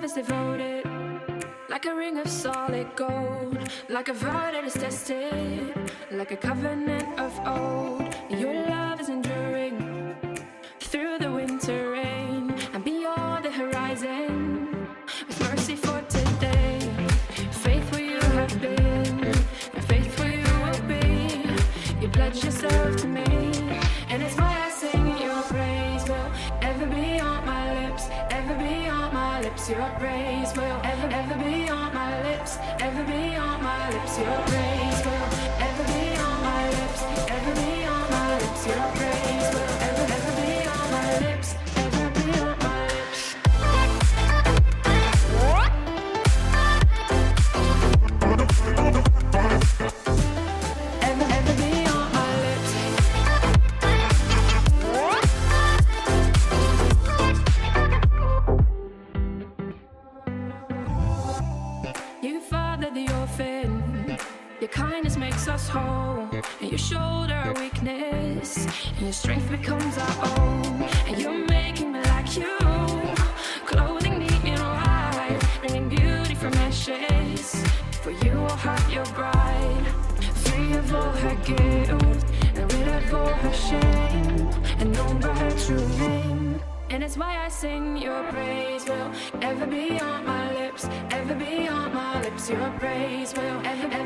love is devoted, like a ring of solid gold, like a vow that is tested, like a covenant of old. Your love is enduring through the winter rain and beyond the horizon. With mercy for today, faithful you have been, and faithful you will be. You pledged yourself to me, and it's why I sing your praise will ever be on my lips, ever be on my lips. Your praise will ever be on my lips, ever be on my lips. Your praise will ever be on my lips, ever be on my lips. Your praise will ever be on my lips, ever be on my lips. Ever be on my lips. You father the orphan, your kindness makes us whole, and you shoulder our weakness, and your strength becomes our own. And you're making me like you, clothing me in white, bringing beauty from ashes. For you will have your bride, free of all her guilt, and rid of all her shame, and known by her true name. And it's why I sing your praise will ever be on my lips, ever be on my lips. Your praise will ever